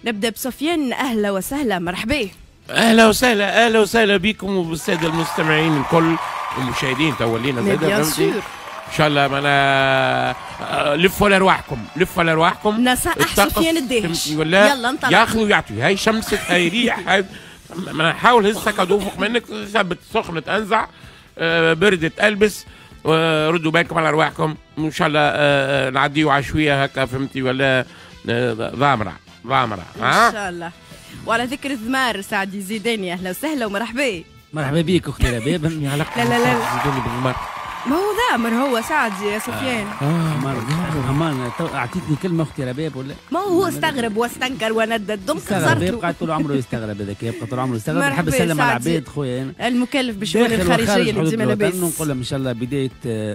نبدا بسفيان. اهلا وسهلا، مرحبا. اهلا وسهلا، اهلا وسهلا بكم وبالساده المستمعين الكل والمشاهدين تولينا بيان سور. ان شاء الله معنا لفوا لارواحكم، لفوا لارواحكم. نصائح سفيان الدهش، يلا انطلق. ياخذ ويعطي، هاي شمسة، هاي ريح، هاي نحاول هسه كادو فوق منك، ثبت سخنة انزع، بردة البس، ردوا بالكم على ارواحكم ان شاء الله. نعديوا عشويه هكا، فهمتي ولا؟ ضامره ان شاء الله. وعلى ذكر الثمار، سعدي زيداني، اهلا وسهلا ومرحبا. مرحبا بيك اختي رباب. لا زيداني بالمر. ما هو ذامر هو سعدي يا سفيان. امان اعطيتني كلمه اختي رباب ولا؟ ما هو استغرب واستنكر وندد، دمك استغرب، قاعد طول عمره يستغرب، هذاك يبقى طول عمره يستغرب. نحب نسلم على العباد خويا المكلف بالشؤون الخارجيه اللي ديما لاباس. نقول لهم ان شاء الله بدايه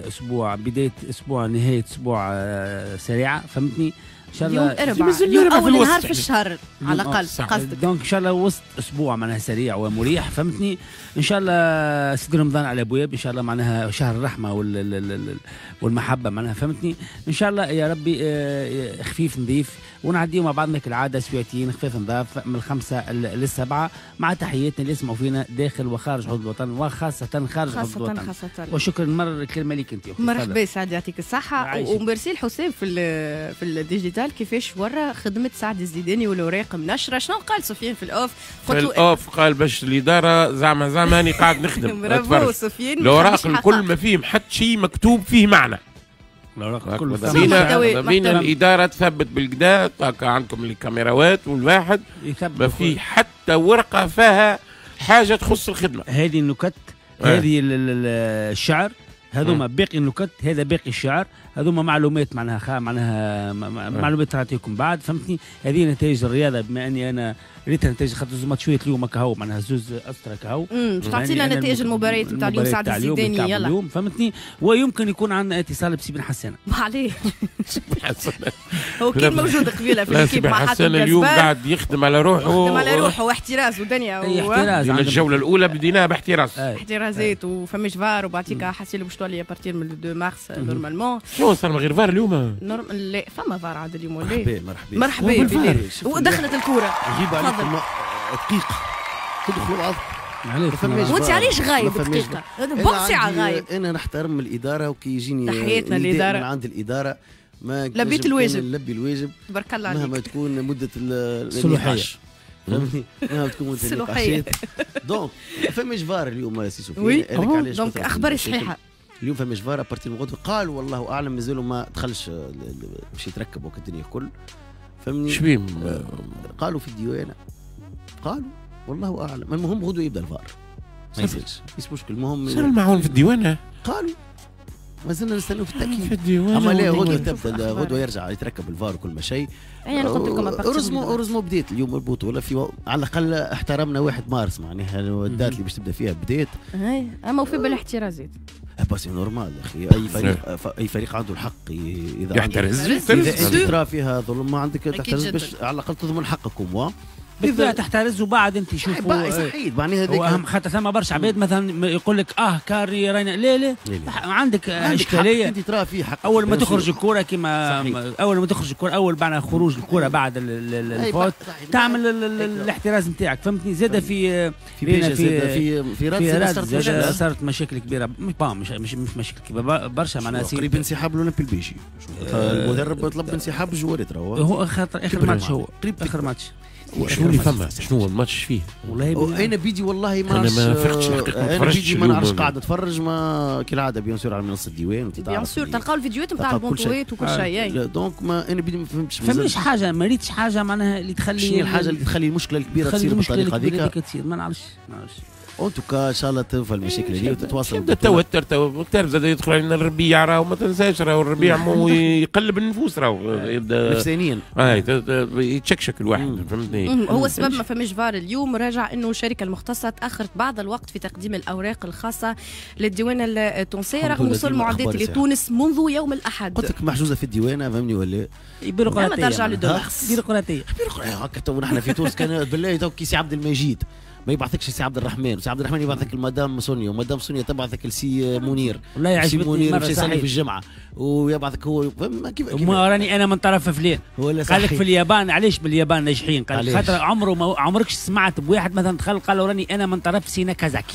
اسبوع نهايه اسبوع سريعه، فهمتني؟ ان شاء الله يوم اول نهار في الشهر على الاقل قصدك. دونك ان شاء الله وسط اسبوع معناها سريع ومريح، فهمتني؟ ان شاء الله سيد رمضان على ابواب، ان شاء الله معناها شهر الرحمه والمحبه معناها، فهمتني؟ ان شاء الله يا ربي خفيف نظيف، ونعديو مع بعضنا كالعاده اسبوعتين خفيف نظاف من 5 ل7، مع تحياتنا اللي يسمعوا فينا داخل وخارج حدود الوطن، وخاصه خارج حدود الوطن. وشكرا مره الكلمه ليك انت. مرحبا سعد، يعطيك الصحه. وميرسي الحسام في الديجيتال كيفاش ورا خدمه سعد الزيداني والاوراق منشره. شنو قال سفيان في الاوف؟ قال باش الاداره زعما اني قاعد نخدم. برافو سفيان. الاوراق الكل ما فيهم حتى شيء مكتوب فيه معنى. الاوراق الكل بين الاداره تثبت بالكدا، عندكم الكاميراوات والواحد ما في حتى ورقه فيها حاجه تخص الخدمه. هذه النكت، هذه الشعر، هذوما باقي النكت، هذا باقي الشعر، هذوما معلومات معناها معلومات تعطيكم بعد، فهمتني؟ هذه نتائج الرياضه، بما اني انا ريت نتائج خاطر زوما شويه اليوم كهو معناها زوز اسرى كهو. باش تعطينا نتائج المباريات نتاع اليوم سعد الزيداني. يلا اليوم فهمتني؟ ويمكن يكون عندنا اتصال بسي بن حسان. ما عليه هو كان موجود قبيله في الكيب مع حسان اليوم قاعد يخدم على روحه واحتراز ودنيا احتراز. الجوله الاولى بديناها باحتراز، احترازات وفماش فار، وبعطيك حاسيل باش تولي بارتير من 2 مارس نورمالمون. شو صار من غير فار اليوم؟ لا فما فار عاد اليوم ولا؟ مرحبا ودخلت الكوره. جيب عليكم دقيقه تدخلوا بعض. وانت علاش غايب دقيقه؟ بربع ساعه غايب. انا نحترم الاداره، وكي يجيني تحياتنا للاداره من عند الاداره ما لبيت الواجب. نلبي الواجب تبارك الله عليك. مهما تكون مده الصلاحيه، فهمتني؟ مهما تكون مده النقاشات. دونك فماش فار اليوم يا سي سفيان. وي دونك اخبار صحيحه. اليوم فماش فار ابارتي من غدوه. قالوا والله اعلم مازالوا ما دخلش باش يتركب وقت الدنيا الكل، فهمني؟ شبيهم قالوا في الديوانه، قالوا والله اعلم. المهم غدوه يبدا الفار، ما يزالش مش مشكل. المهم صار معاون في الديوانه، قالوا ما زلنا نستناو في التاكيد في الديوانه. اما لا غدوه تبدا، غدوه يرجع يتركب الفار وكل ما شيء. انا قلت لكم اورزمو بديت اليوم البطوله في على الاقل احترمنا 1 مارس معناها الدات اللي باش تبدا فيها بدات. اما وفي بالاحترازات بس نورمال يا اخي. اي فريق عنده الحق اذا يحترز ترى فيها ظلم، ما عندك تحترز باش على الاقل تضمن حقكم. بالذات تحترز وبعد انت شوفوا صحيح معناها هذاك اهم. خاطر ثم برشا عباد مثلا يقول لك كاري راينا لا عندك اشكاليه. انت ترى في حق اول ما تخرج الكره كما اول ما تخرج الكره، اول بعد خروج الكره بعد الفوت تعمل الاحتراز نتاعك، فهمتني؟ زاد في رد صارت مشاكل كبيره، مش مشاكل كبيره برشا معناها. قريب انسحاب الاولمبي البيجي، المدرب طلب انسحاب الجوارات. هو خاطر اخر ماتش، هو اخر ماتش. شنو اللي فما؟ شنو الماتش فيه؟ والله انا بيجي والله ما فقتش انا بيجي ما نعرفش قاعد اتفرج ما كالعاده بيان سور على منصه الديوان. بيان سور تلقاو الفيديوهات نتاع البونطوات وكل شيء. دونك ما انا بيجي ما فهمتش حاجه، ما ريتش حاجه معناها اللي تخلي شنو الحاجه اللي تخلي المشكله الكبيره تصير بالطريقه هذيك. ما نعرفش اون توكا ان شاء الله توفى المشاكل هذه وتتواصل. يبدا التوتر زاد يدخل علينا الربيع، راهو ما تنساش راهو الربيع مو يقلب النفوس، راهو يبدا نفسانيا يتشكشك الواحد، فهمتني؟ هو السبب ما فماش فار اليوم راجع انه الشركه المختصه تاخرت بعض الوقت في تقديم الاوراق الخاصه للديوانه التونسيه رغم وصول معدات لتونس منذ يوم الاحد. قلت لك محجوزه في الديوانه، فهمني ولا؟ بيروقراطيه. بيروقراطيه هكا تو نحن في تونس كان بالله تو كيسي عبد المجيد ما يبعثكش سي عبد الرحمن، وسي عبد الرحمن يبعثك المدام سونيا، ومدام سونيا تبعثك لسي منير. والله يعجبني منير باش يصلي في الجمعه ويبعثك هو. كيف راني انا من طرف فلان. قال لك في اليابان، علاش باليابان ناجحين؟ قال لك خاطر عمرك سمعت بواحد مثلا دخل قال راني انا من طرف سي ناكازاكي.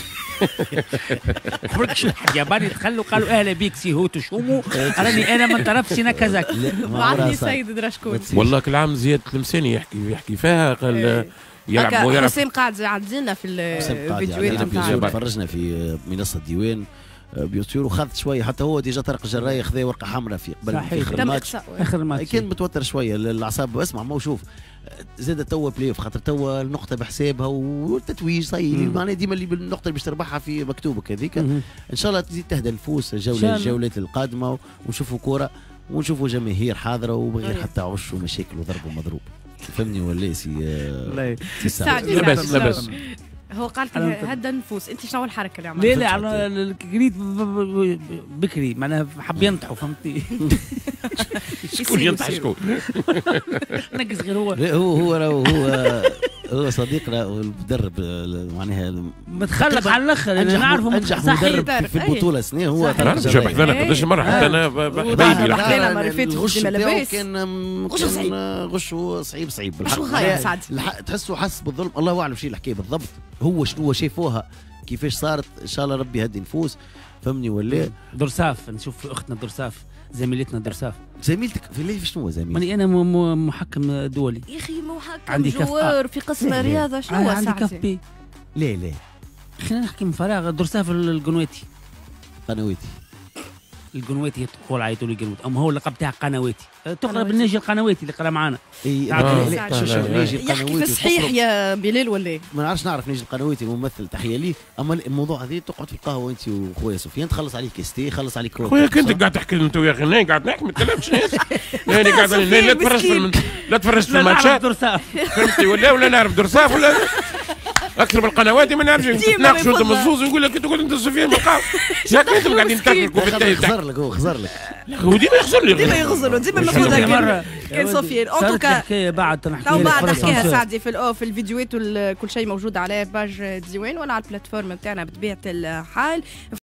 عمرك شو واحد ياباني دخلوا قالوا اهلا بيك سي هوتو شومو، راني انا من طرف سي ناكازاكي. وعندي سيد درشكون والله كل عام زياد المساني يحكي فيها قال يلعب حسام قاعد يعدينا في الفيديوهات نتاعنا. فرجنا في منصه الديوان بيوتيور، وخذت شويه حتى هو ديجا طارق الجراي خذا ورقه حمراء في قبل اخر الماتش. اخر الماتش كان متوتر شويه الاعصاب. اسمع ما شوف زاد توا بلاي اوف، خاطر توا النقطه بحسابها والتتويج صاير معناها ديما اللي بالنقطه اللي باش تربحها في مكتوبك هذيك. ان شاء الله تزيد تهدى النفوس الجولات القادمه ونشوفوا كوره ونشوفوا جماهير حاضره وبغير حتى عش ومشاكل وضرب ومضروب. فهمني ولا سي سعد لبس هو قال هدى النفوس. انت شنو الحركه اللي عملتها؟ لا على قريت بكري معناها حب ينطحوا فهمتي. شكون ينطح شكون؟ نقص غير هو. هو صديقنا والمدرب معناها متخلف على الاخر. انا نعرفه انجح مدرب في البطوله سنه. هو جاب حذانا قداش مره حتى انا حبيبي حكينا مره فاتت ديما لاباس. كان غش صعيب بالحق. تحسه حس بالظلم. الله اعلم شيء الحكايه بالضبط. هو شنو شافوها كيفاش صارت. ان شاء الله ربي يهدي نفوس. فهمني ولا درساف. نشوف اختنا درساف زميلتنا درساف. زميلتك في ليه شنو زميلتك؟ ماني انا محكم دولي يا اخي محكم عندي جوار في قسم الرياضه. شنو عندي كف بي. لا خلينا نحكي من فراغ. درساف القنواتي. القنواتي تقول عيطوا لي قنواتي. اما هو اللقب تاعها قنواتي. تقرا بالناجي القنواتي اللي قرا معانا. ناجي القنواتي صحيح يا بلال ولا ما نعرفش. نعرف ناجي القنواتي الممثل تحيه ليه. اما الموضوع هذا تقعد في القهوه انت وخويا سفيان تخلص عليك كيستي خلص عليك خويا كنت قاعد تحكي انت يا اخي. انا قاعد نحكي ما تكلمش ناس. انا قاعد لا تفرجت في الماتشات فهمتي ولا نعرف درساف ولا اكثر من القنوات ما نعرفش. نتناقشوا انت مصفوص ويقول لك تقول انت سفيان بالقهوه. ياك انتم قاعدين تاكلوا في التاي. خزر لك هو ديما يخسر لي. ديما ناخذها كان سفيان. ان توكا بعد نحكيها سعدي في الفيديوهات وكل شيء موجود على باج ديوان ولا على البلاتفورم نتاعنا بطبيعه الحال.